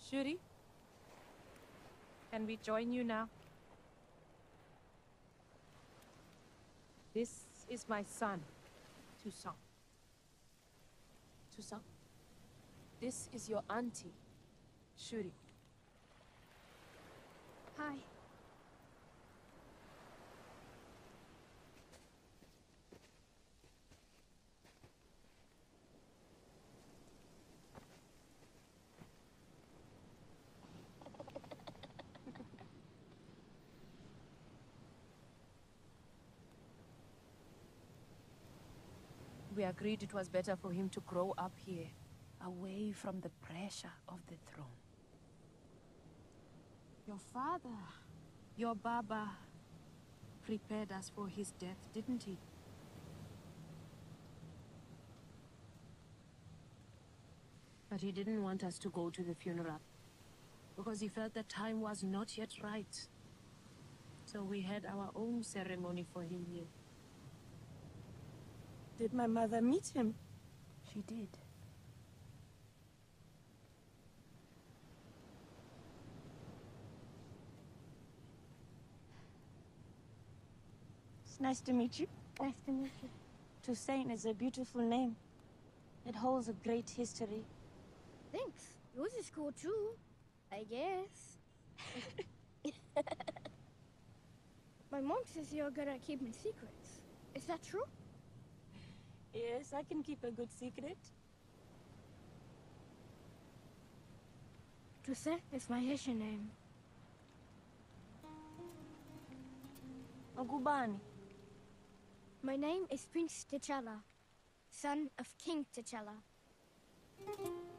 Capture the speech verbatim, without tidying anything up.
Shuri, can we join you now? This is my son, Toussaint. Toussaint, this is your auntie, Shuri. Hi. We agreed it was better for him to grow up here, away from the pressure of the throne. Your father, your Baba, prepared us for his death, didn't he? But he didn't want us to go to the funeral, because he felt the time was not yet right. So we had our own ceremony for him here. Did my mother meet him? She did. It's nice to meet you. Nice to meet you. Toussaint is a beautiful name. It holds a great history. Thanks. Yours is cool too, I guess. My mom says you're good at keeping secrets. Is that true? Yes, I can keep a good secret. Toussaint is my Haitian name. Agubani. My name is Prince T'Challa, son of King T'Challa.